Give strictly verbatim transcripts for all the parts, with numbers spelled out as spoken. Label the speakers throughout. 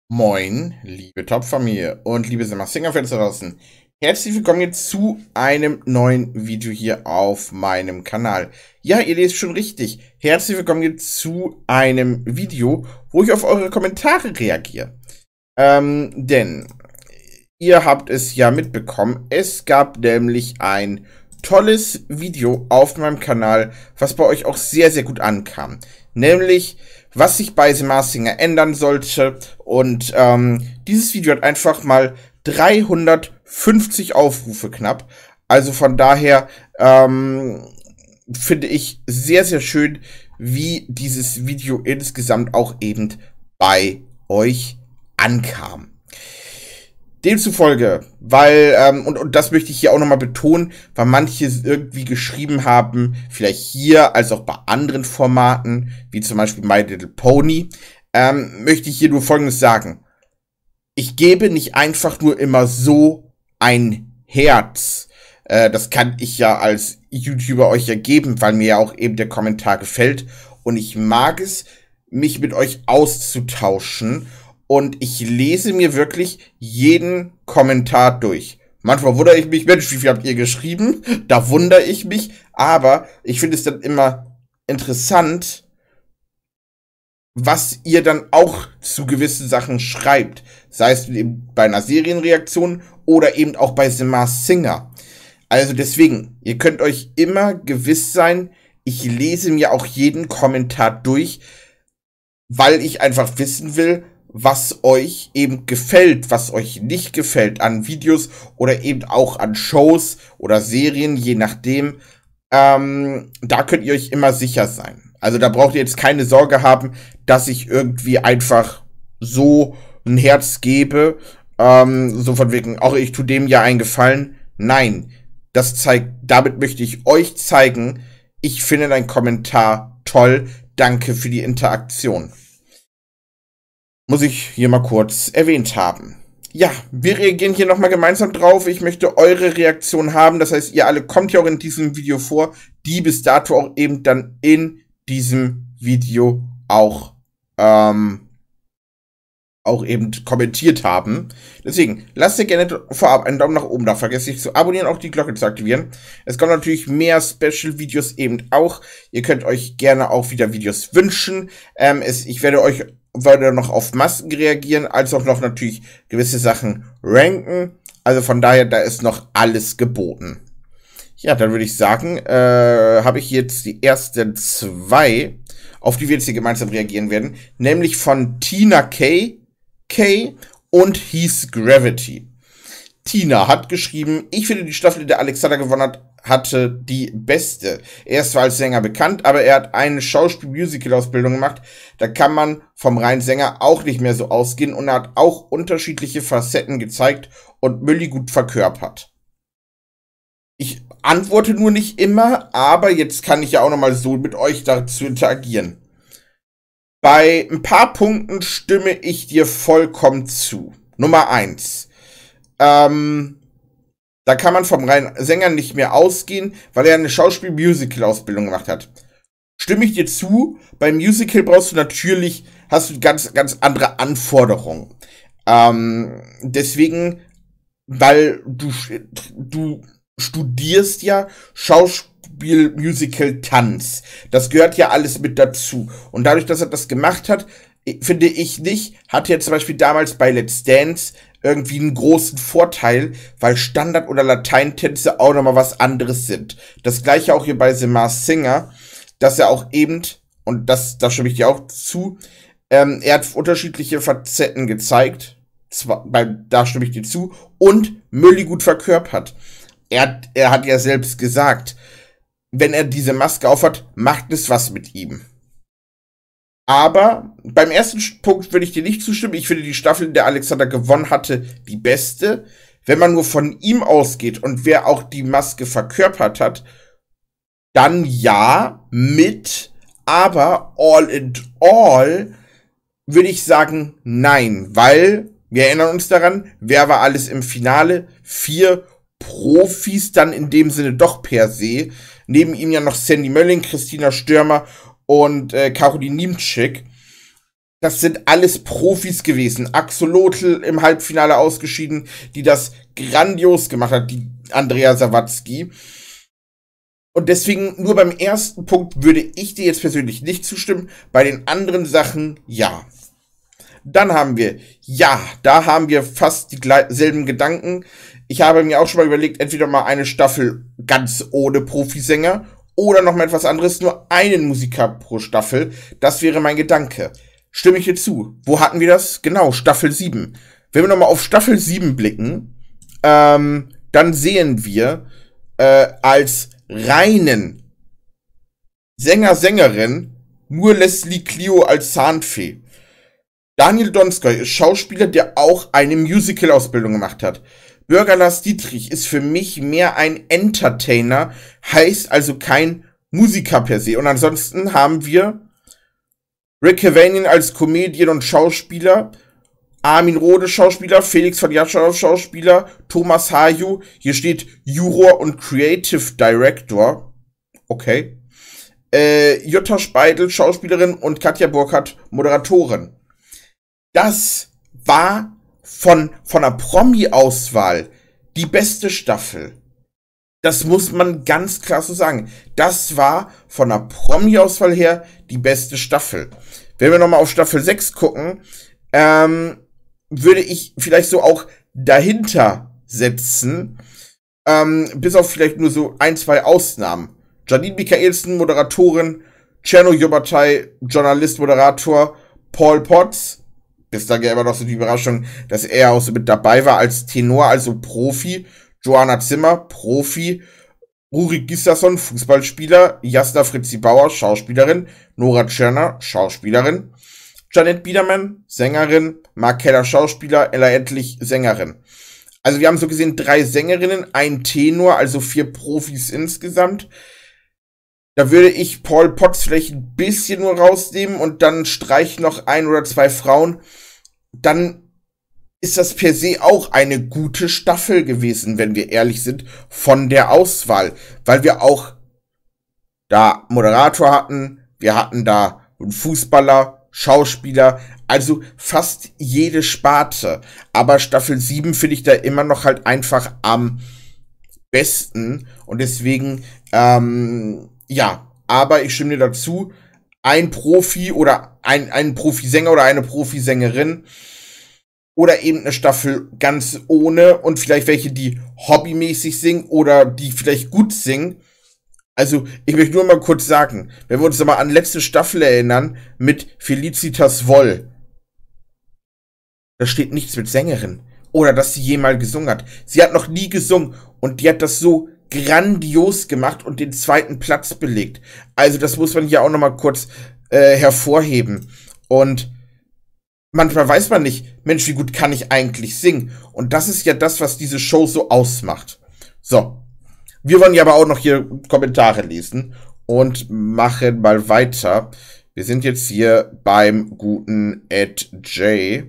Speaker 1: Moin, liebe Top-Familie und liebe Singer-Fans da draußen. Herzlich willkommen jetzt zu einem neuen Video hier auf meinem Kanal. Ja, ihr lest schon richtig. Herzlich willkommen jetzt zu einem Video, wo ich auf eure Kommentare reagiere. Ähm, denn ihr habt es ja mitbekommen, es gab nämlich ein tolles Video auf meinem Kanal, was bei euch auch sehr, sehr gut ankam. Nämlich, was sich bei The Masked Singer ändern sollte. Und ähm, dieses Video hat einfach mal dreihundertfünfzig Aufrufe knapp. Also von daher ähm, finde ich sehr, sehr schön, wie dieses Video insgesamt auch eben bei euch ankam. Demzufolge, weil, ähm, und, und das möchte ich hier auch nochmal betonen, weil manche irgendwie geschrieben haben, vielleicht hier, als auch bei anderen Formaten, wie zum Beispiel My Little Pony, ähm, möchte ich hier nur Folgendes sagen. Ich gebe nicht einfach nur immer so ein Herz. Äh, das kann ich ja als YouTuber euch ja geben, weil mir ja auch eben der Kommentar gefällt. Und ich mag es, mich mit euch auszutauschen. Und ich lese mir wirklich jeden Kommentar durch. Manchmal wundere ich mich, Mensch, wie viel habt ihr geschrieben? Da wundere ich mich. Aber ich finde es dann immer interessant, was ihr dann auch zu gewissen Sachen schreibt. Sei es eben bei einer Serienreaktion oder eben auch bei The Masked Singer. Also deswegen, ihr könnt euch immer gewiss sein, ich lese mir auch jeden Kommentar durch, weil ich einfach wissen will, was euch eben gefällt, was euch nicht gefällt an Videos oder eben auch an Shows oder Serien, je nachdem. Ähm, da könnt ihr euch immer sicher sein. Also da braucht ihr jetzt keine Sorge haben, dass ich irgendwie einfach so ein Herz gebe, ähm, so von wegen, auch ich tu dem ja einen Gefallen. Nein, das zeigt, damit möchte ich euch zeigen, ich finde dein Kommentar toll, danke für die Interaktion. Muss ich hier mal kurz erwähnt haben. Ja, wir reagieren hier nochmal gemeinsam drauf. Ich möchte eure Reaktion haben. Das heißt, ihr alle kommt ja auch in diesem Video vor, die bis dato auch eben dann in diesem Video auch, ähm, auch eben kommentiert haben. Deswegen, lasst ihr gerne vorab einen Daumen nach oben da. Vergesst nicht zu abonnieren, auch die Glocke zu aktivieren. Es kommen natürlich mehr Special-Videos eben auch. Ihr könnt euch gerne auch wieder Videos wünschen. Ähm, es, ich werde euch werde noch auf Masken reagieren, als auch noch natürlich gewisse Sachen ranken. Also von daher, da ist noch alles geboten. Ja, dann würde ich sagen, äh, habe ich jetzt die ersten zwei, auf die wir jetzt hier gemeinsam reagieren werden. Nämlich von Tina K. K. und Heath Gravity. Tina hat geschrieben, ich finde die Staffel, in der Alexander gewonnen hat, hatte die beste. Er ist zwar als Sänger bekannt, aber er hat eine Schauspiel-Musical-Ausbildung gemacht. Da kann man vom reinen Sänger auch nicht mehr so ausgehen und er hat auch unterschiedliche Facetten gezeigt und Mülli gut verkörpert. Ich antworte nur nicht immer, aber jetzt kann ich ja auch nochmal so mit euch dazu interagieren. Bei ein paar Punkten stimme ich dir vollkommen zu. Nummer eins. Ähm, da kann man vom reinen Sänger nicht mehr ausgehen, weil er eine Schauspiel-Musical-Ausbildung gemacht hat. Stimme ich dir zu, beim Musical brauchst du natürlich, hast du ganz, ganz andere Anforderungen. Ähm, deswegen, weil du, du studierst ja Schauspiel, Musical, Tanz. Das gehört ja alles mit dazu. Und dadurch, dass er das gemacht hat, finde ich nicht, hat er zum Beispiel damals bei Let's Dance irgendwie einen großen Vorteil, weil Standard- oder Lateintänze auch nochmal was anderes sind. Das gleiche auch hier bei The Masked Singer, dass er auch eben, und das, da stimme ich dir auch zu, ähm, er hat unterschiedliche Facetten gezeigt, zwar, bei, da stimme ich dir zu, und Mülli gut verkörpert. Er hat, er hat ja selbst gesagt, wenn er diese Maske aufhat, macht es was mit ihm. Aber beim ersten Punkt würde ich dir nicht zustimmen. Ich finde die Staffel, in der Alexander gewonnen hatte, die beste. Wenn man nur von ihm ausgeht und wer auch die Maske verkörpert hat, dann ja, mit, aber all in all würde ich sagen nein, weil wir erinnern uns daran, wer war alles im Finale? Vier Profis dann in dem Sinne doch per se. Neben ihm ja noch Sandy Mölling, Christina Stürmer und äh, Caroline Niemczyk. Das sind alles Profis gewesen. Axolotl im Halbfinale ausgeschieden, die das grandios gemacht hat, die Andrea Sawatzki. Und deswegen nur beim ersten Punkt würde ich dir jetzt persönlich nicht zustimmen. Bei den anderen Sachen ja. Dann haben wir, ja, da haben wir fast dieselben Gedanken. Ich habe mir auch schon mal überlegt, entweder mal eine Staffel ganz ohne Profisänger oder noch mal etwas anderes, nur einen Musiker pro Staffel. Das wäre mein Gedanke. Stimme ich dir zu. Wo hatten wir das? Genau, Staffel sieben. Wenn wir noch mal auf Staffel sieben blicken, ähm, dann sehen wir äh, als reinen Sänger, Sängerin nur Leslie Clio als Zahnfee. Daniel Donskoy ist Schauspieler, der auch eine Musical-Ausbildung gemacht hat. Bürger Lars Dietrich ist für mich mehr ein Entertainer, heißt also kein Musiker per se. Und ansonsten haben wir Rick Cavanian als Comedian und Schauspieler, Armin Rohde Schauspieler, Felix von Jaschow Schauspieler, Thomas Haju, hier steht Juror und Creative Director, okay, äh, Jutta Speidel Schauspielerin und Katja Burkhardt Moderatorin. Das war von, von der Promi-Auswahl die beste Staffel. Das muss man ganz klar so sagen. Das war von der Promi-Auswahl her die beste Staffel. Wenn wir nochmal auf Staffel sechs gucken, ähm, würde ich vielleicht so auch dahinter setzen, ähm, bis auf vielleicht nur so ein, zwei Ausnahmen. Janine Michaelsen, Moderatorin, Czerno Jobatay, Journalist, Moderator, Paul Potts, bis dann ja immer noch so die Überraschung, dass er auch so mit dabei war als Tenor, also Profi, Johanna Zimmer, Profi, Ruri Gislason, Fußballspieler, Jasna Fritzi Bauer, Schauspielerin, Nora Tschirner, Schauspielerin, Janet Biedermann, Sängerin, Mark Keller, Schauspieler, Ella Endlich, Sängerin. Also wir haben so gesehen drei Sängerinnen, ein Tenor, also vier Profis insgesamt. Da würde ich Paul Potts vielleicht ein bisschen nur rausnehmen und dann streich noch ein oder zwei Frauen. Dann ist das per se auch eine gute Staffel gewesen, wenn wir ehrlich sind, von der Auswahl. Weil wir auch da Moderator hatten, wir hatten da einen Fußballer, Schauspieler, also fast jede Sparte. Aber Staffel sieben finde ich da immer noch halt einfach am besten. Und deswegen, ähm, ja, aber ich stimme dir dazu, ein Profi oder ein, ein Profisänger oder eine Profisängerin oder eben eine Staffel ganz ohne und vielleicht welche, die hobbymäßig singen oder die vielleicht gut singen. Also, ich möchte nur mal kurz sagen, wenn wir uns mal an letzte Staffel erinnern, mit Felicitas Woll, da steht nichts mit Sängerin. Oder dass sie jemals gesungen hat. Sie hat noch nie gesungen und die hat das so grandios gemacht und den zweiten Platz belegt. Also das muss man hier auch noch mal kurz äh, hervorheben. Und manchmal weiß man nicht, Mensch, wie gut kann ich eigentlich singen? Und das ist ja das, was diese Show so ausmacht. So, wir wollen ja aber auch noch hier Kommentare lesen und machen mal weiter. Wir sind jetzt hier beim guten Ed J.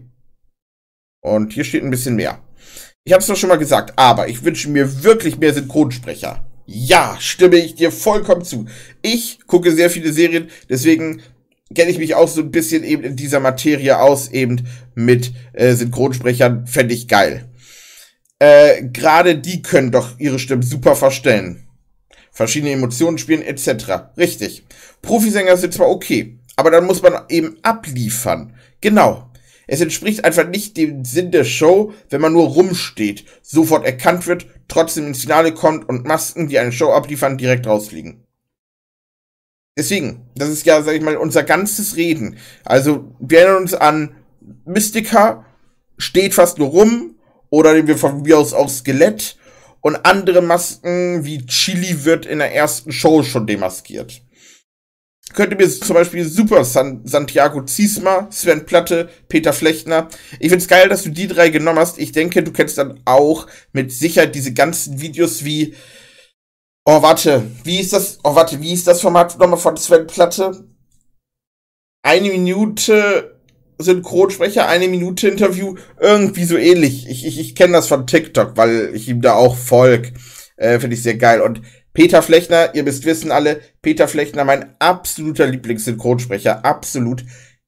Speaker 1: Und hier steht ein bisschen mehr. Ich habe es doch schon mal gesagt, aber ich wünsche mir wirklich mehr Synchronsprecher. Ja, stimme ich dir vollkommen zu. Ich gucke sehr viele Serien, deswegen kenne ich mich auch so ein bisschen eben in dieser Materie aus, eben mit äh, Synchronsprechern, fände ich geil. Äh, gerade die können doch ihre Stimmen super verstellen. Verschiedene Emotionen spielen, et cetera. Richtig. Profisänger sind zwar okay, aber dann muss man eben abliefern. Genau. Es entspricht einfach nicht dem Sinn der Show, wenn man nur rumsteht, sofort erkannt wird, trotzdem ins Finale kommt und Masken, die eine Show abliefern, direkt rausfliegen. Deswegen, das ist ja, sag ich mal, unser ganzes Reden. Also, wir erinnern uns an Mystica, steht fast nur rum, oder nehmen wir von mir aus auch Skelett, und andere Masken wie Chili wird in der ersten Show schon demaskiert. Könnte mir zum Beispiel super San Santiago Ziesma, Sven Platte, Peter Flechner. Ich find's geil, dass du die drei genommen hast. Ich denke, du kennst dann auch mit Sicherheit diese ganzen Videos wie, oh, warte, wie ist das, oh, warte, wie ist das Format nochmal von Sven Platte? Eine Minute Synchronsprecher, eine Minute Interview, irgendwie so ähnlich. Ich, ich, ich kenne das von TikTok, weil ich ihm da auch folge. Äh, finde ich sehr geil. Und Peter Flechner, ihr müsst wissen alle, Peter Flechner, mein absoluter Lieblingssynchronsprecher, absolut.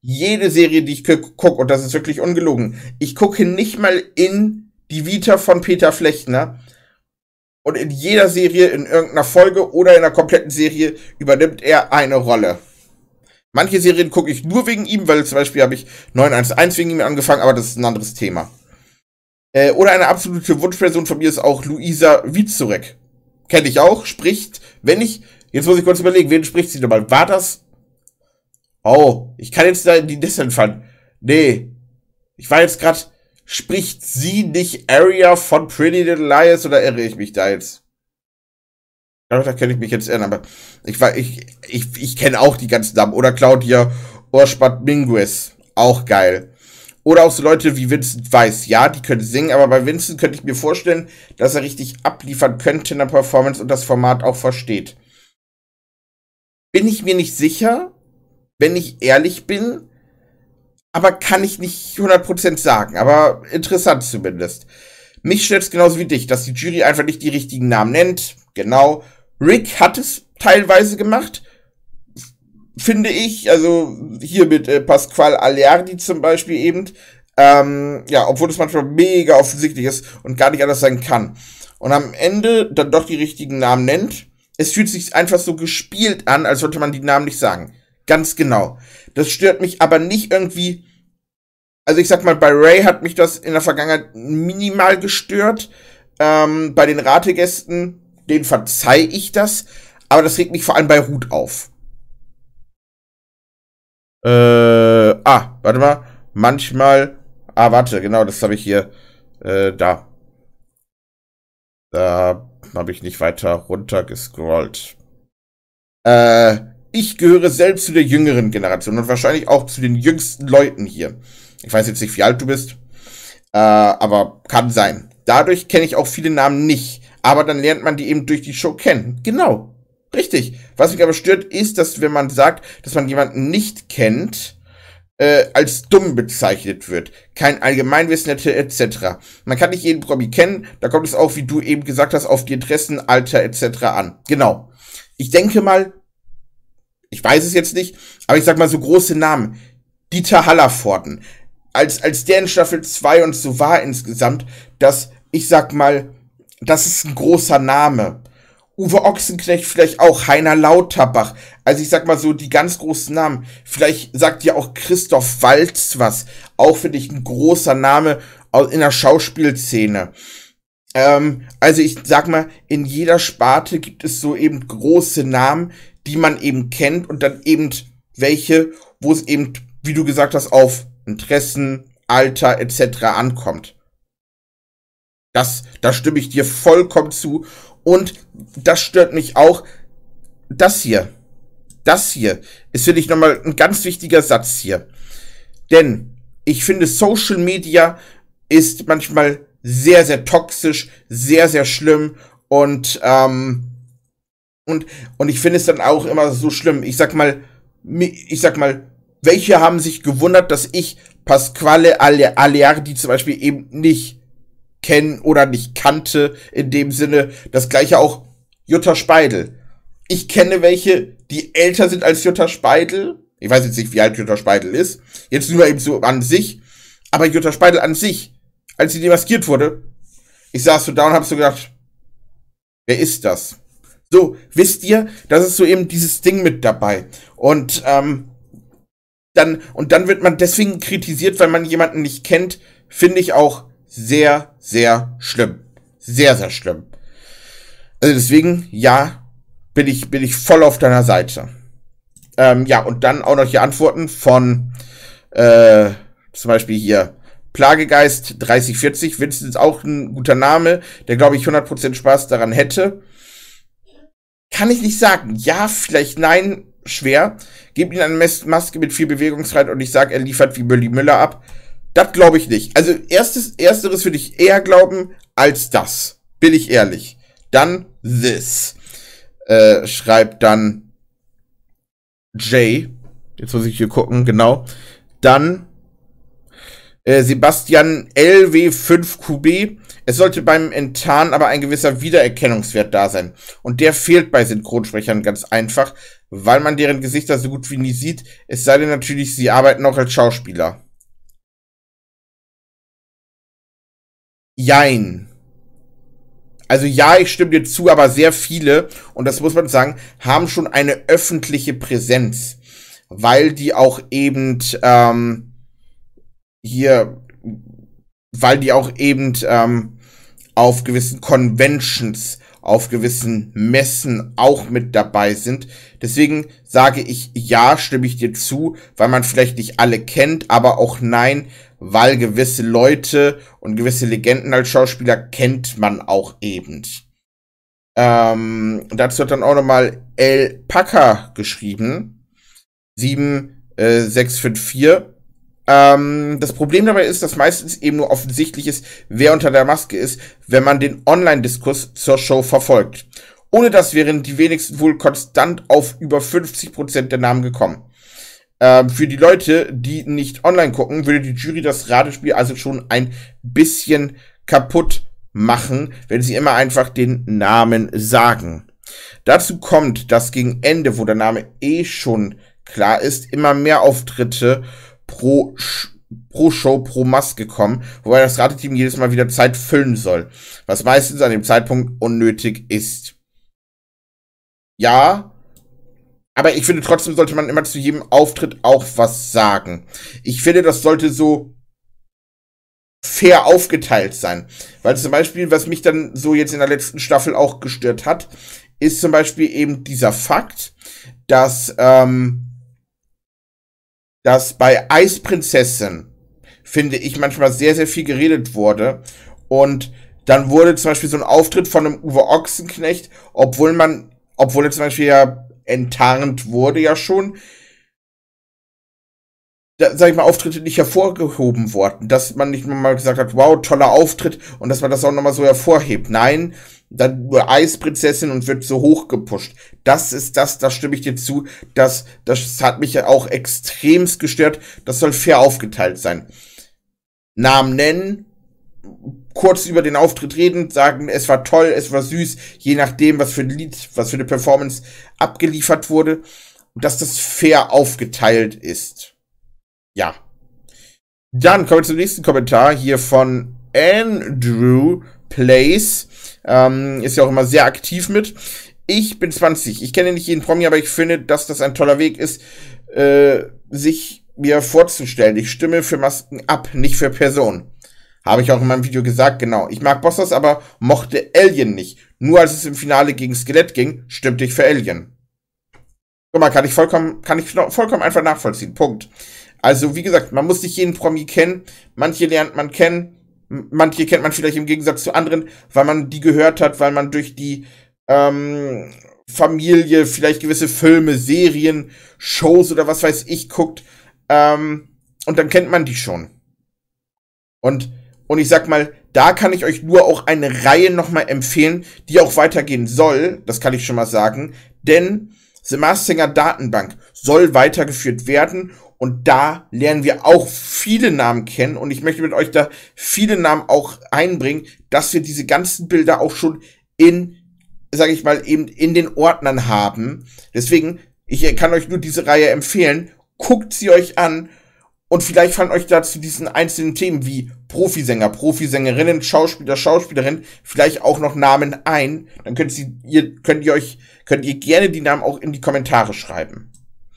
Speaker 1: Jede Serie, die ich gucke, und das ist wirklich ungelogen, ich gucke nicht mal in die Vita von Peter Flechtner. Und in jeder Serie, in irgendeiner Folge oder in einer kompletten Serie übernimmt er eine Rolle. Manche Serien gucke ich nur wegen ihm, weil zum Beispiel habe ich neun eins eins wegen ihm angefangen, aber das ist ein anderes Thema. Äh, oder eine absolute Wunschperson von mir ist auch Luisa Witzorek. Kenne ich auch, spricht, wenn ich, jetzt muss ich kurz überlegen, wen spricht sie nochmal? War das? Oh, ich kann jetzt da in die Liste fallen. Nee, ich war jetzt gerade, spricht sie nicht Arya von Pretty Little Liars oder irre ich mich da jetzt? Ja, da kenne ich mich jetzt erinnern, aber ich war, ich, ich, ich kenne auch die ganzen Namen. Oder Claudia Orspad-Minguez. Auch geil. Oder auch so Leute wie Vincent Weiss. Ja, die können singen, aber bei Vincent könnte ich mir vorstellen, dass er richtig abliefern könnte in der Performance und das Format auch versteht. Bin ich mir nicht sicher, wenn ich ehrlich bin, aber kann ich nicht hundert Prozent sagen. Aber interessant zumindest. Mich stört es genauso wie dich, dass die Jury einfach nicht die richtigen Namen nennt. Genau. Rick hat es teilweise gemacht, finde ich. Also hier mit äh, Pasquale Aleardi zum Beispiel eben. Ähm, ja, obwohl es manchmal mega offensichtlich ist und gar nicht anders sein kann. Und am Ende dann doch die richtigen Namen nennt. Es fühlt sich einfach so gespielt an, als sollte man die Namen nicht sagen. Ganz genau. Das stört mich aber nicht irgendwie. Also ich sag mal, bei Ray hat mich das in der Vergangenheit minimal gestört. Ähm, bei den Rategästen, denen verzeih ich das. Aber das regt mich vor allem bei Ruth auf. Äh, ah, warte mal. Manchmal, ah, warte, genau, das habe ich hier, äh, da. Da habe ich nicht weiter runter gescrollt. Äh, ich gehöre selbst zu der jüngeren Generation und wahrscheinlich auch zu den jüngsten Leuten hier. Ich weiß jetzt nicht, wie alt du bist, äh, aber kann sein. Dadurch kenne ich auch viele Namen nicht, aber dann lernt man die eben durch die Show kennen. Genau, richtig. Was mich aber stört, ist, dass wenn man sagt, dass man jemanden nicht kennt, äh, als dumm bezeichnet wird. Kein Allgemeinwissen hätte, et cetera. Man kann nicht jeden Promi kennen, da kommt es auch, wie du eben gesagt hast, auf die Interessen, Alter, et cetera an. Genau. Ich denke mal, ich weiß es jetzt nicht, aber ich sag mal so große Namen. Dieter Hallervorden. Als, als der in Staffel zwei und so war insgesamt, dass, ich sag mal, das ist ein großer Name. Uwe Ochsenknecht vielleicht auch, Heiner Lauterbach. Also ich sag mal so, die ganz großen Namen. Vielleicht sagt ja auch Christoph Waltz was. Auch, finde ich, ein großer Name in der Schauspielszene. Ähm, also ich sag mal, in jeder Sparte gibt es so eben große Namen, die man eben kennt und dann eben welche, wo es eben, wie du gesagt hast, auf Interessen, Alter et cetera ankommt. Das, da stimme ich dir vollkommen zu. Und das stört mich auch. Das hier. Das hier ist, finde ich, nochmal ein ganz wichtiger Satz hier. Denn ich finde, Social Media ist manchmal sehr, sehr toxisch, sehr, sehr schlimm. Und, ähm, und, und ich finde es dann auch immer so schlimm. Ich sag mal, ich sag mal, welche haben sich gewundert, dass ich Pasquale Aleardi zum Beispiel eben nicht kennen oder nicht kannte, in dem Sinne. Das gleiche auch Jutta Speidel. Ich kenne welche, die älter sind als Jutta Speidel. Ich weiß jetzt nicht, wie alt Jutta Speidel ist. Jetzt nur eben so an sich. Aber Jutta Speidel an sich, als sie demaskiert wurde, ich saß so da und hab so gedacht, wer ist das? So, wisst ihr, das ist so eben dieses Ding mit dabei. Und, ähm, dann, und dann wird man deswegen kritisiert, weil man jemanden nicht kennt, finde ich auch sehr, sehr schlimm. Sehr, sehr schlimm. Also deswegen, ja, bin ich, bin ich voll auf deiner Seite. Ähm, ja, und dann auch noch hier Antworten von, äh, zum Beispiel hier, Plagegeist dreißig vierzig, Vincent ist auch ein guter Name, der, glaube ich, hundert Prozent Spaß daran hätte. Kann ich nicht sagen. Ja, vielleicht nein, schwer. Gebt ihm eine Mas- Maske mit viel Bewegungsfreiheit und ich sage, er liefert wie Mülli Müller ab. Das glaube ich nicht. Also erstes, ersteres würde ich eher glauben als das. Bin ich ehrlich. Dann this. Äh, schreibt dann Jay. Jetzt muss ich hier gucken, genau. Dann Äh, Sebastian L W fünf Q B. Es sollte beim Enttarnen aber ein gewisser Wiedererkennungswert da sein. Und der fehlt bei Synchronsprechern ganz einfach, weil man deren Gesichter so gut wie nie sieht. Es sei denn natürlich, sie arbeiten auch als Schauspieler. Jein. Also ja, ich stimme dir zu, aber sehr viele, und das muss man sagen, haben schon eine öffentliche Präsenz, weil die auch eben ähm, hier, weil die auch eben ähm, auf gewissen Conventions, auf gewissen Messen auch mit dabei sind. Deswegen sage ich ja, stimme ich dir zu, weil man vielleicht nicht alle kennt, aber auch nein, weil gewisse Leute und gewisse Legenden als Schauspieler kennt man auch eben. Ähm, dazu hat dann auch nochmal El Packer geschrieben. sieben sechs fünf vier. Ähm, das Problem dabei ist, dass meistens eben nur offensichtlich ist, wer unter der Maske ist, wenn man den Online-Diskurs zur Show verfolgt. Ohne das wären die wenigsten wohl konstant auf über fünfzig Prozent der Namen gekommen. Ähm, für die Leute, die nicht online gucken, würde die Jury das Ratespiel also schon ein bisschen kaputt machen, wenn sie immer einfach den Namen sagen. Dazu kommt, dass gegen Ende, wo der Name eh schon klar ist, immer mehr Auftritte pro, pro Show, pro Maske kommen, wobei das Rateteam jedes Mal wieder Zeit füllen soll, was meistens an dem Zeitpunkt unnötig ist. Ja, aber ich finde, trotzdem sollte man immer zu jedem Auftritt auch was sagen. Ich finde, das sollte so fair aufgeteilt sein. Weil zum Beispiel, was mich dann so jetzt in der letzten Staffel auch gestört hat, ist zum Beispiel eben dieser Fakt, dass, ähm, dass bei Eisprinzessin, finde ich, manchmal sehr, sehr viel geredet wurde. Und dann wurde zum Beispiel so ein Auftritt von einem Uwe Ochsenknecht, obwohl man, obwohl er zum Beispiel ja enttarnt wurde ja schon, da, sag ich mal, Auftritte nicht hervorgehoben worden, dass man nicht mal gesagt hat, wow, toller Auftritt, und dass man das auch nochmal so hervorhebt. Nein, dann nur Eisprinzessin und wird so hoch gepusht. Das ist das, da stimme ich dir zu, das, das hat mich ja auch extremst gestört. Das soll fair aufgeteilt sein. Namen nennen, kurz über den Auftritt reden, sagen, es war toll, es war süß, je nachdem, was für ein Lied, was für eine Performance abgeliefert wurde, und dass das fair aufgeteilt ist. Ja. Dann kommen wir zum nächsten Kommentar hier von Andrew Place. Ähm, ist ja auch immer sehr aktiv mit. Ich bin zwanzig. Ich kenne nicht jeden Promi, aber ich finde, dass das ein toller Weg ist, äh, sich mir vorzustellen. Ich stimme für Masken ab, nicht für Personen. Habe ich auch in meinem Video gesagt, genau. Ich mag Bossos, aber mochte Alien nicht. Nur als es im Finale gegen Skelett ging, stimmte ich für Alien. Guck mal, kann ich vollkommen, kann ich vollkommen einfach nachvollziehen. Punkt. Also, wie gesagt, man muss nicht jeden Promi kennen. Manche lernt man kennen. Manche kennt man vielleicht im Gegensatz zu anderen, weil man die gehört hat, weil man durch die ähm, Familie vielleicht gewisse Filme, Serien, Shows oder was weiß ich guckt. Ähm, und dann kennt man die schon. Und, und ich sag mal, da kann ich euch nur auch eine Reihe nochmal empfehlen, die auch weitergehen soll. Das kann ich schon mal sagen. Denn The Masked Singer Datenbank soll weitergeführt werden. Und da lernen wir auch viele Namen kennen. Und ich möchte mit euch da viele Namen auch einbringen, dass wir diese ganzen Bilder auch schon in, sage ich mal, eben in den Ordnern haben. Deswegen, ich kann euch nur diese Reihe empfehlen. Guckt sie euch an. Und vielleicht fallen euch dazu diesen einzelnen Themen wie Profisänger, Profisängerinnen, Schauspieler, Schauspielerinnen vielleicht auch noch Namen ein. Dann könnt ihr, ihr, könnt ihr euch, könnt ihr gerne die Namen auch in die Kommentare schreiben.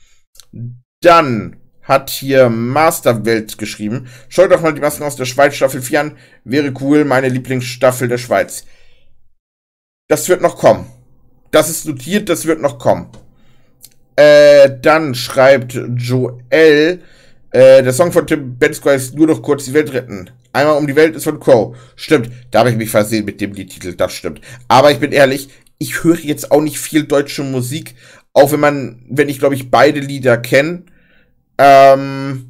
Speaker 1: Dann hat hier Masterwelt geschrieben. Schaut doch mal die Masken aus der Schweiz Staffel vier an. Wäre cool, meine Lieblingsstaffel der Schweiz. Das wird noch kommen. Das ist notiert, das wird noch kommen. Äh, dann schreibt Joel, äh, der Song von Tim Benskoy ist nur noch kurz die Welt retten. Einmal um die Welt ist von Crow. Stimmt, da habe ich mich versehen mit dem Liedtitel, das stimmt. Aber ich bin ehrlich, ich höre jetzt auch nicht viel deutsche Musik, auch wenn man, wenn ich glaube ich beide Lieder kenne. Ähm,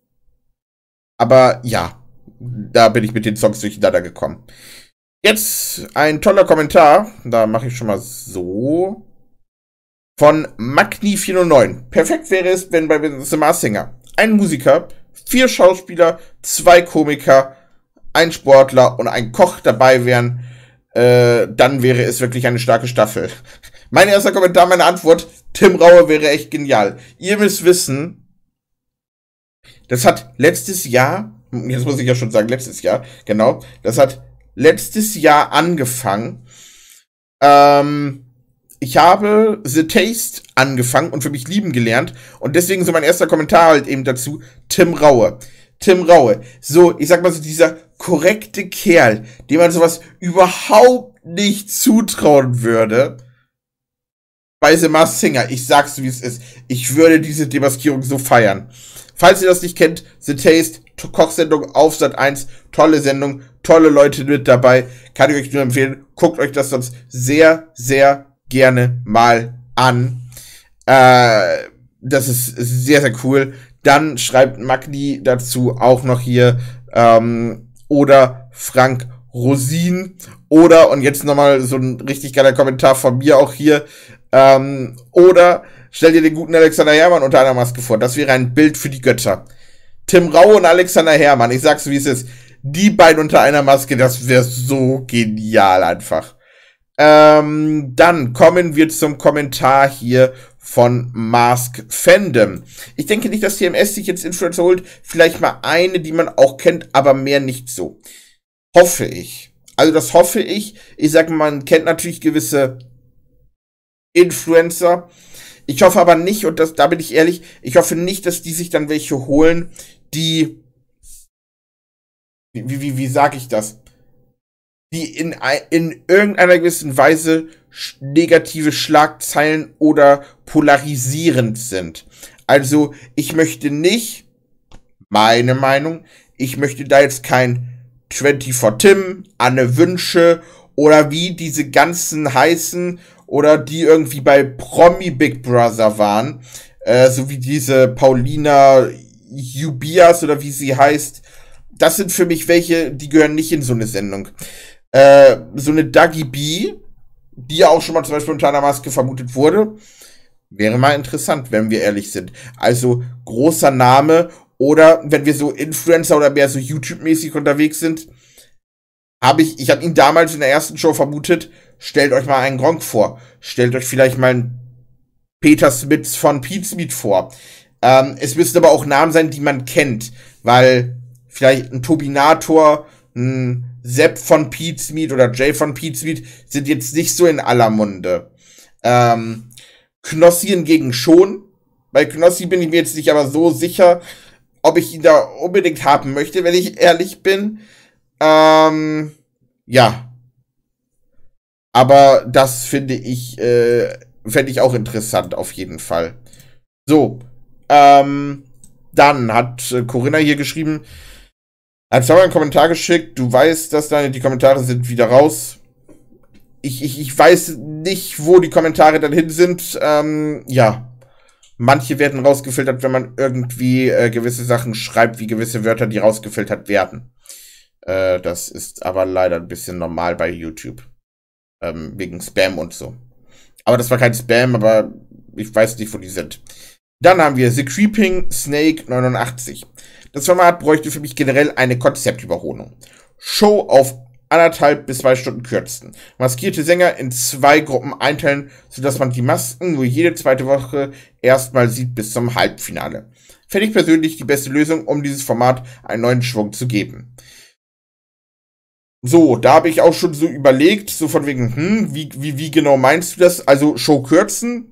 Speaker 1: aber ja, da bin ich mit den Songs durcheinander gekommen. Jetzt ein toller Kommentar, da mache ich schon mal so, von Magni vier null neun. Perfekt wäre es, wenn bei The Masked Singer ein Musiker vier Schauspieler, zwei Komiker, ein Sportler und ein Koch dabei wären, äh, dann wäre es wirklich eine starke Staffel. Mein erster Kommentar, meine Antwort, Tim Raue wäre echt genial. Ihr müsst wissen, das hat letztes Jahr, jetzt muss ich ja schon sagen, letztes Jahr, genau, das hat letztes Jahr angefangen. Ähm, ich habe The Taste angefangen und für mich lieben gelernt und deswegen so mein erster Kommentar halt eben dazu, Tim Raue. Tim Raue, so, ich sag mal so, dieser korrekte Kerl, dem man sowas überhaupt nicht zutrauen würde, bei The Masked Singer, ich sag's wie es ist, ich würde diese Demaskierung so feiern. Falls ihr das nicht kennt, The Taste, Kochsendung auf Sat eins, tolle Sendung, tolle Leute mit dabei, kann ich euch nur empfehlen, guckt euch das sonst sehr, sehr gerne mal an. Äh, das ist sehr, sehr cool. Dann schreibt Magni dazu auch noch hier, ähm, oder Frank Rosin, oder, und jetzt nochmal so ein richtig geiler Kommentar von mir auch hier, ähm, oder stell dir den guten Alexander Herrmann unter einer Maske vor. Das wäre ein Bild für die Götter. Tim Raue und Alexander Herrmann, ich sag's wie es ist, die beiden unter einer Maske, das wäre so genial einfach. Ähm, dann kommen wir zum Kommentar hier von Mask Fandom. Ich denke nicht, dass T M S sich jetzt Influencer holt. Vielleicht mal eine, die man auch kennt, aber mehr nicht so. Hoffe ich. Also das hoffe ich. Ich sage, man kennt natürlich gewisse Influencer. Ich hoffe aber nicht, und das, da bin ich ehrlich, ich hoffe nicht, dass die sich dann welche holen, die, wie, wie, wie sage ich das? Die in, in irgendeiner gewissen Weise negative Schlagzeilen oder polarisierend sind. Also, ich möchte nicht, meine Meinung, ich möchte da jetzt kein vierundzwanzig Tim, Anne Wünsche oder wie diese ganzen heißen oder die irgendwie bei Promi Big Brother waren, äh, so wie diese Paulina Jubias oder wie sie heißt. Das sind für mich welche, die gehören nicht in so eine Sendung. Äh, so eine Dagi B, die ja auch schon mal zum Beispiel unter einer Maske vermutet wurde, wäre mal interessant, wenn wir ehrlich sind. Also großer Name, oder wenn wir so Influencer oder mehr so YouTube-mäßig unterwegs sind, habe ich, ich habe ihn damals in der ersten Show vermutet, stellt euch mal einen Gronk vor, stellt euch vielleicht mal einen Peter Smits von Pete Smith vor. Ähm, es müssten aber auch Namen sein, die man kennt, weil vielleicht ein Tobinator, ein Sepp von Pete Smith oder Jay von Pete Smith sind jetzt nicht so in aller Munde. Ähm, Knossi hingegen schon. Bei Knossi bin ich mir jetzt nicht aber so sicher, ob ich ihn da unbedingt haben möchte, wenn ich ehrlich bin. Ähm, ja. Aber das finde ich, äh, fände ich auch interessant, auf jeden Fall. So. Ähm, dann hat äh, Corinna hier geschrieben, hat Sauer einen Kommentar geschickt, du weißt, dass deine, die Kommentare sind wieder raus. Ich, ich, ich weiß nicht, wo die Kommentare dann hin sind. Ähm, ja. Manche werden rausgefiltert, wenn man irgendwie äh, gewisse Sachen schreibt, wie gewisse Wörter, die rausgefiltert werden. Äh, das ist aber leider ein bisschen normal bei YouTube. Ähm, wegen Spam und so. Aber das war kein Spam, aber ich weiß nicht, wo die sind. Dann haben wir The Creeping Snake neunundachtzig. Das Format bräuchte für mich generell eine Konzeptüberholung. Show auf anderthalb bis zwei Stunden kürzen. Maskierte Sänger in zwei Gruppen einteilen, sodass man die Masken nur jede zweite Woche erstmal sieht bis zum Halbfinale. Fände ich persönlich die beste Lösung, um dieses Format einen neuen Schwung zu geben. So, da habe ich auch schon so überlegt, so von wegen, hm, wie, wie, wie genau meinst du das? Also Show kürzen?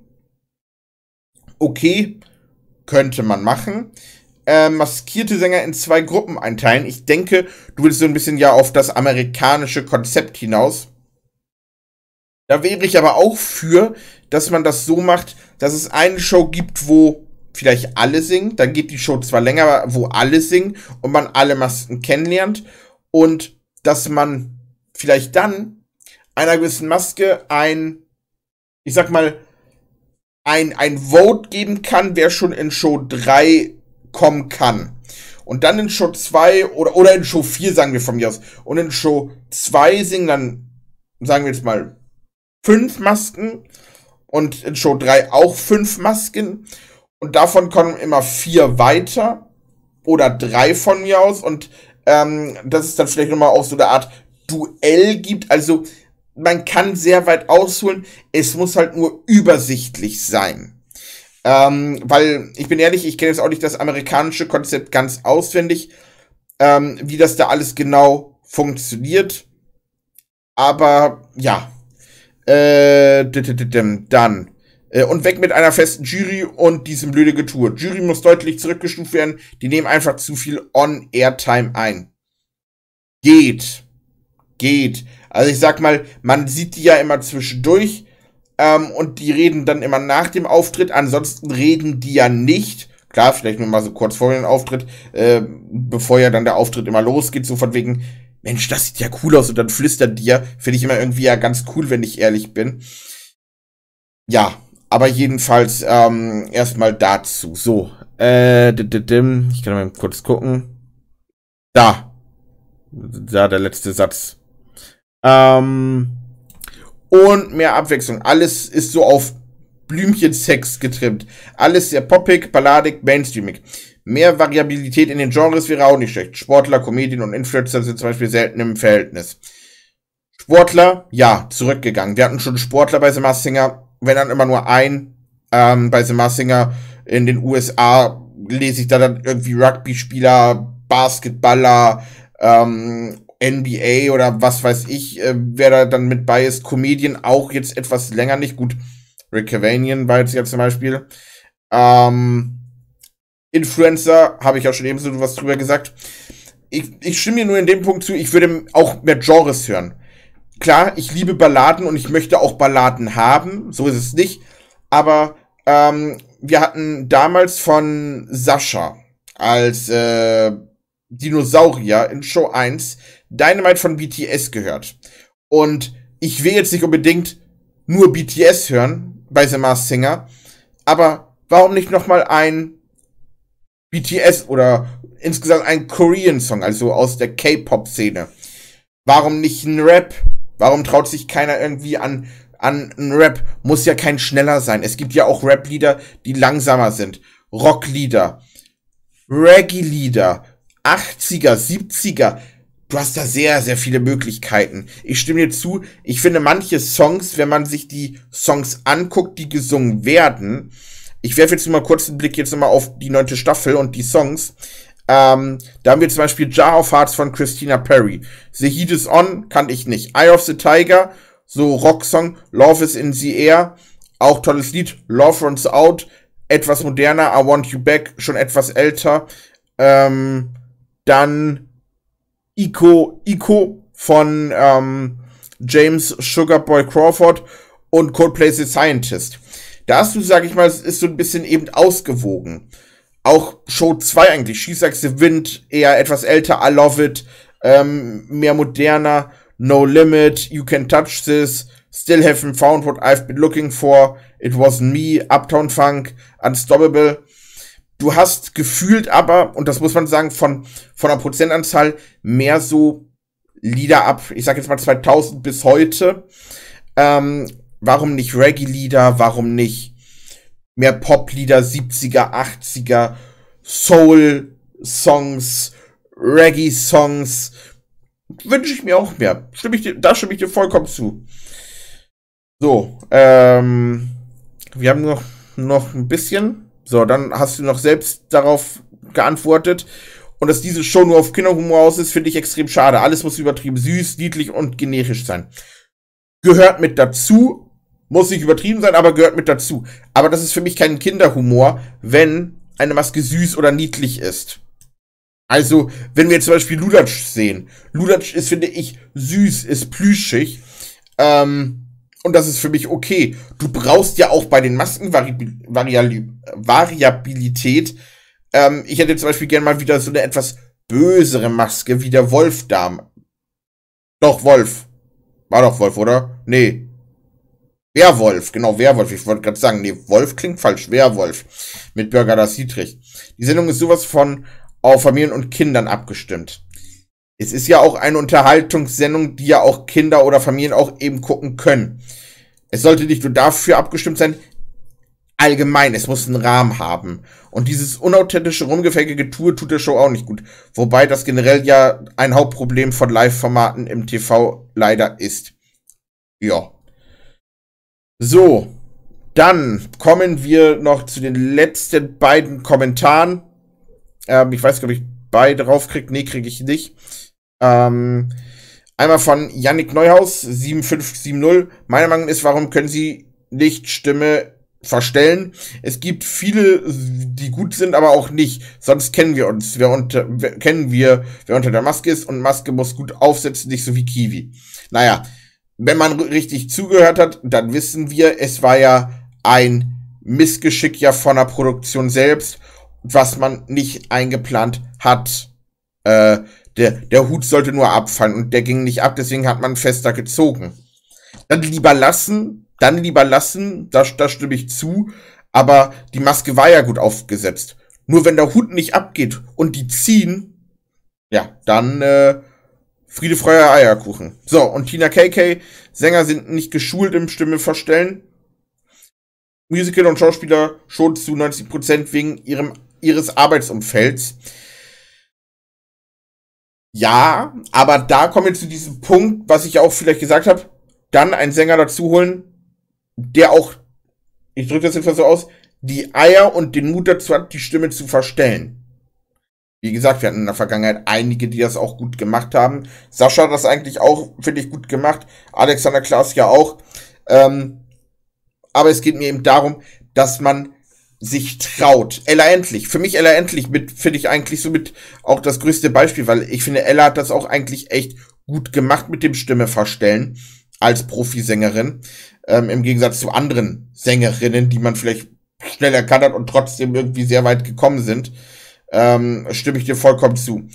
Speaker 1: Okay, könnte man machen. Äh, maskierte Sänger in zwei Gruppen einteilen. Ich denke, du willst so ein bisschen ja auf das amerikanische Konzept hinaus. Da wäre ich aber auch für, dass man das so macht, dass es eine Show gibt, wo vielleicht alle singen. Dann geht die Show zwar länger, wo alle singen und man alle Masken kennenlernt. Und dass man vielleicht dann einer gewissen Maske ein, ich sag mal, ein, ein Vote geben kann, wer schon in Show drei kommen kann. Und dann in Show zwei oder, oder in Show vier, sagen wir von mir aus. Und in Show zwei singen dann, sagen wir jetzt mal, fünf Masken. Und in Show drei auch fünf Masken. Und davon kommen immer vier weiter. oder drei von mir aus und ähm, dass es dann vielleicht nochmal auch so eine Art Duell gibt. Also man kann sehr weit ausholen, es muss halt nur übersichtlich sein. Ähm, weil, ich bin ehrlich, ich kenne jetzt auch nicht das amerikanische Konzept ganz auswendig, ähm, wie das da alles genau funktioniert. Aber, ja. Äh, dann. Äh, und weg mit einer festen Jury und diesem blöde Getue. Jury muss deutlich zurückgestuft werden, die nehmen einfach zu viel On-Air-Time ein. Geht. Geht. Also ich sag mal, man sieht die ja immer zwischendurch, Ähm, und die reden dann immer nach dem Auftritt. Ansonsten reden die ja nicht. Klar, vielleicht nur mal so kurz vor dem Auftritt, äh, bevor ja dann der Auftritt immer losgeht. So von wegen, Mensch, das sieht ja cool aus. Und dann flüstern die ja. Finde ich immer irgendwie ja ganz cool, wenn ich ehrlich bin. Ja, aber jedenfalls ähm, erstmal dazu. So, äh, ich kann mal kurz gucken. Da. Da, der letzte Satz. Ähm... Und mehr Abwechslung. Alles ist so auf Blümchensex getrimmt. Alles sehr poppig, balladig, mainstreamig. Mehr Variabilität in den Genres wäre auch nicht schlecht. Sportler, Comedien und Influencer sind zum Beispiel selten im Verhältnis. Sportler, ja, zurückgegangen. Wir hatten schon Sportler bei The Masked Singer, wenn dann immer nur ein. Ähm, bei The Masked Singer in den U S A lese ich da dann irgendwie Rugby-Spieler, Basketballer, ähm, N B A oder was weiß ich, äh, wer da dann mit bei ist. Comedian auch jetzt etwas länger nicht. Gut, Rick Cavanian war jetzt ja zum Beispiel. Ähm, Influencer, habe ich ja schon eben so was drüber gesagt. Ich, ich stimme mir nur in dem Punkt zu, ich würde auch mehr Genres hören. Klar, ich liebe Balladen und ich möchte auch Balladen haben, so ist es nicht. Aber ähm, wir hatten damals von Sascha als äh, Dinosaurier in Show eins Dynamite von B T S gehört. Und ich will jetzt nicht unbedingt nur B T S hören bei The Masked Singer, aber warum nicht nochmal ein B T S oder insgesamt ein Korean-Song, also aus der K-Pop-Szene? Warum nicht ein Rap? Warum traut sich keiner irgendwie an, an ein Rap? Muss ja kein schneller sein. Es gibt ja auch Rap-Lieder, die langsamer sind. Rock-Lieder, Reggae-Lieder, achtziger, siebziger. Du hast da sehr, sehr viele Möglichkeiten. Ich stimme dir zu, ich finde manche Songs, wenn man sich die Songs anguckt, die gesungen werden, ich werfe jetzt mal kurz einen Blick jetzt nochmal auf die neunte Staffel und die Songs. Ähm, da haben wir zum Beispiel Jar of Hearts von Christina Perri. The Heat is On, kannte ich nicht. Eye of the Tiger, so Rocksong. Love is in the Air, auch tolles Lied. Love Runs Out, etwas moderner. I Want You Back, schon etwas älter. Ähm, dann Ico, Ico von ähm, James Sugarboy Crawford und Coldplay The Scientist. Da hast du, sag ich mal, es ist so ein bisschen eben ausgewogen. Auch Show zwei eigentlich, She Likes the Wind, eher etwas älter, I Love It, ähm, mehr moderner, No Limit, You Can Touch This, Still Haven't Found What I've Been Looking For, It Wasn't Me, Uptown Funk, Unstoppable. Du hast gefühlt aber, und das muss man sagen, von, von der Prozentanzahl mehr so Lieder ab, ich sag jetzt mal zweitausend bis heute. Ähm, warum nicht Reggae-Lieder, warum nicht mehr Pop-Lieder, siebziger, achtziger, Soul-Songs, Reggae-Songs. Wünsche ich mir auch mehr. Stimme ich dir, da stimme ich dir vollkommen zu. So, ähm, wir haben noch, noch ein bisschen. So, dann hast du noch selbst darauf geantwortet. Und dass diese Show nur auf Kinderhumor aus ist, finde ich extrem schade. Alles muss übertrieben süß, niedlich und generisch sein. Gehört mit dazu. Muss nicht übertrieben sein, aber gehört mit dazu. Aber das ist für mich kein Kinderhumor, wenn eine Maske süß oder niedlich ist. Also, wenn wir jetzt zum Beispiel Ludatsch sehen. Ludatsch ist, finde ich, süß, ist plüschig. Ähm, und das ist für mich okay. Du brauchst ja auch bei den Masken Vari- Vari- Variabilität. Ähm, ich hätte zum Beispiel gerne mal wieder so eine etwas bösere Maske, wie der Wolf-Darm. Doch, Wolf. War doch Wolf, oder? Nee. Werwolf, genau, Werwolf. Ich wollte gerade sagen, nee, Wolf klingt falsch. Werwolf. Mit Bürger Dietrich. Die Sendung ist sowas von auf Familien und Kindern abgestimmt. Es ist ja auch eine Unterhaltungssendung, die ja auch Kinder oder Familien auch eben gucken können. Es sollte nicht nur dafür abgestimmt sein. allgemein, es muss einen Rahmen haben. Und dieses unauthentische, rumgefäckige Tour tut der Show auch nicht gut. Wobei das generell ja ein Hauptproblem von Live-Formaten im T V leider ist. Ja. So. Dann kommen wir noch zu den letzten beiden Kommentaren. Ähm, ich weiß gar nicht, ob ich beide raufkriege. Nee, kriege ich nicht. Ähm, einmal von Yannick Neuhaus, sieben fünf sieben null. Meine Meinung ist, warum können Sie nicht Stimme verstellen? Es gibt viele, die gut sind, aber auch nicht. Sonst kennen wir uns. Wer unter, wer, kennen wir, wer unter der Maske ist. Und Maske muss gut aufsetzen, nicht so wie Kiwi. Naja, wenn man richtig zugehört hat, dann wissen wir, es war ja ein Missgeschick ja von der Produktion selbst, was man nicht eingeplant hat. Äh, der, der Hut sollte nur abfallen und der ging nicht ab, deswegen hat man fester gezogen. Dann lieber lassen, dann lieber lassen, da, da stimme ich zu, aber die Maske war ja gut aufgesetzt. Nur wenn der Hut nicht abgeht und die ziehen, ja, dann äh, Friede, Freude, Eierkuchen. So, und Tina K K, Sänger sind nicht geschult im Stimme verstellen. Musical und Schauspieler schon zu neunzig Prozent wegen ihrem, ihres Arbeitsumfelds. Ja, aber da kommen wir zu diesem Punkt, was ich auch vielleicht gesagt habe, dann einen Sänger dazu holen, der auch, ich drücke das jetzt mal so aus, die Eier und den Mut dazu hat, die Stimme zu verstellen. Wie gesagt, wir hatten in der Vergangenheit einige, die das auch gut gemacht haben. Sascha hat das eigentlich auch, finde ich, gut gemacht. Alexander Klaas ja auch. Ähm, aber es geht mir eben darum, dass man sich traut. Ella Endlich. Für mich Ella Endlich mit, finde ich eigentlich so mit auch das größte Beispiel, weil ich finde, Ella hat das auch eigentlich echt gut gemacht mit dem Stimme verstellen als Profisängerin. Ähm, im Gegensatz zu anderen Sängerinnen, die man vielleicht schnell erkannt hat und trotzdem irgendwie sehr weit gekommen sind. Ähm, stimme ich dir vollkommen zu.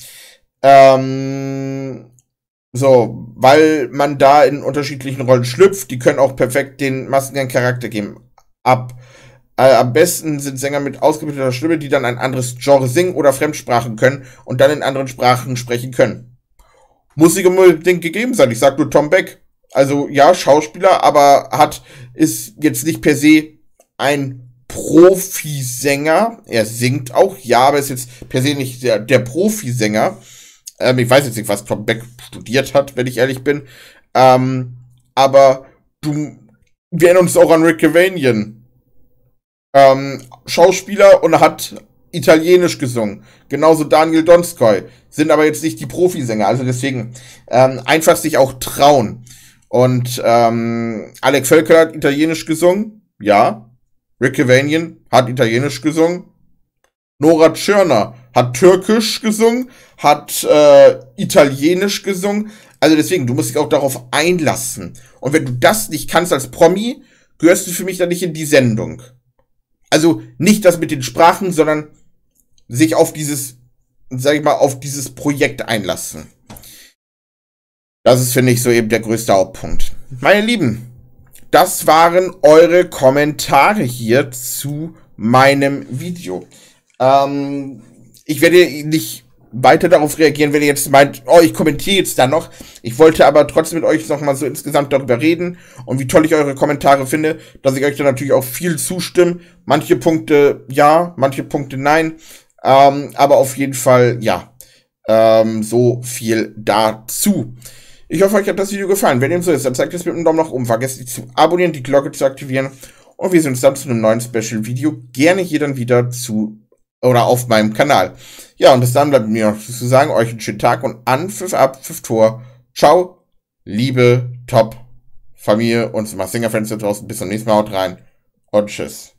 Speaker 1: Ähm, so, weil man da in unterschiedlichen Rollen schlüpft, die können auch perfekt den Masken Charakter geben. Ab, äh, am besten sind Sänger mit ausgebildeter Stimme, die dann ein anderes Genre singen oder Fremdsprachen können und dann in anderen Sprachen sprechen können. Muss nicht unbedingt gegeben sein. Ich sag nur Tom Beck. Also ja, Schauspieler, aber hat, ist jetzt nicht per se ein Profisänger. Er singt auch, ja, aber ist jetzt per se nicht der, der Profisänger. Ähm, ich weiß jetzt nicht, was Tom Beck studiert hat, wenn ich ehrlich bin. Ähm, aber du, wir erinnern uns auch an Rick Cavanian. Ähm, Schauspieler und hat Italienisch gesungen. Genauso Daniel Donskoy. Sind aber jetzt nicht die Profisänger. Also deswegen ähm, einfach sich auch trauen. Und ähm, Alec Völker hat Italienisch gesungen. Ja. Rick Cavanian hat Italienisch gesungen. Nora Tschirner hat Türkisch gesungen. Hat äh, Italienisch gesungen. Also deswegen, du musst dich auch darauf einlassen. Und wenn du das nicht kannst als Promi, gehörst du für mich dann nicht in die Sendung. Also nicht das mit den Sprachen, sondern sich auf dieses, sag ich mal, auf dieses Projekt einlassen. Das ist, finde ich, so eben der größte Hauptpunkt. Meine Lieben, das waren eure Kommentare hier zu meinem Video. Ähm, ich werde nicht weiter darauf reagieren, wenn ihr jetzt meint, oh, ich kommentiere jetzt da noch. Ich wollte aber trotzdem mit euch nochmal so insgesamt darüber reden und wie toll ich eure Kommentare finde, dass ich euch da natürlich auch viel zustimme. Manche Punkte ja, manche Punkte nein. Ähm, aber auf jeden Fall, ja, ähm, so viel dazu. Ich hoffe, euch hat das Video gefallen. Wenn dem so ist, dann zeigt es mit einem Daumen nach oben. Vergesst nicht zu abonnieren, die Glocke zu aktivieren. Und wir sehen uns dann zu einem neuen Special-Video. Gerne hier dann wieder zu oder auf meinem Kanal. Ja, und bis dann bleibt mir noch zu sagen, euch einen schönen Tag und an, Pfiff ab, Pfiff Tor. Ciao, liebe Top-Familie und Singer-Fans da draußen. Bis zum nächsten Mal, haut rein und tschüss.